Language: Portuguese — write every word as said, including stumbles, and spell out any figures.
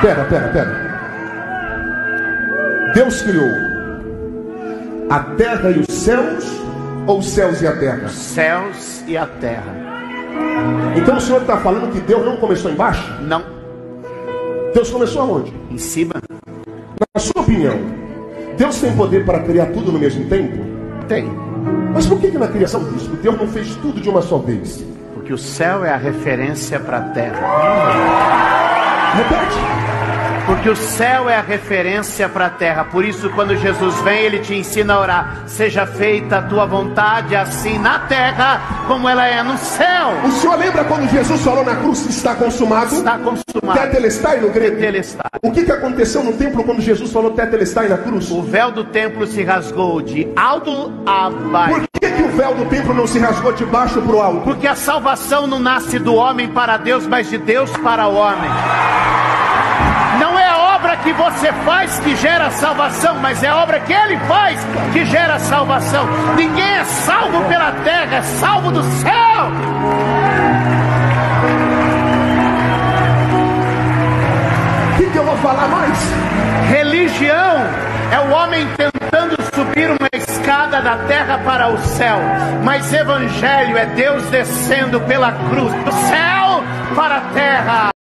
Pera, pera, pera. Deus criou a terra e os céus, ou os céus e a terra? Os céus e a terra. Então o Senhor está falando que Deus não começou embaixo? Não. Deus começou aonde? Em cima. Na sua opinião, Deus tem poder para criar tudo no mesmo tempo? Tem. Mas por que, que na criação disso Deus não fez tudo de uma só vez? Porque o céu é a referência para a terra. Repete. Porque o céu é a referência para a terra. Por isso, quando Jesus vem, Ele te ensina a orar: seja feita a tua vontade, assim na terra como ela é no céu. O senhor lembra quando Jesus falou na cruz: está consumado? Está consumado. Tetelestai no grego. Tetelestai. O que, que aconteceu no templo quando Jesus falou tetelestai na cruz? O véu do templo se rasgou de alto a baixo. Por que, que o véu do templo não se rasgou de baixo para o alto? Porque a salvação não nasce do homem para Deus, mas de Deus para o homem. Não é a obra que você faz que gera salvação, mas é a obra que Ele faz que gera salvação. Ninguém é salvo pela terra, é salvo do céu. O que, que eu vou falar mais? Religião é o homem tentando subir uma escada da terra para o céu, mas evangelho é Deus descendo pela cruz do céu para a terra.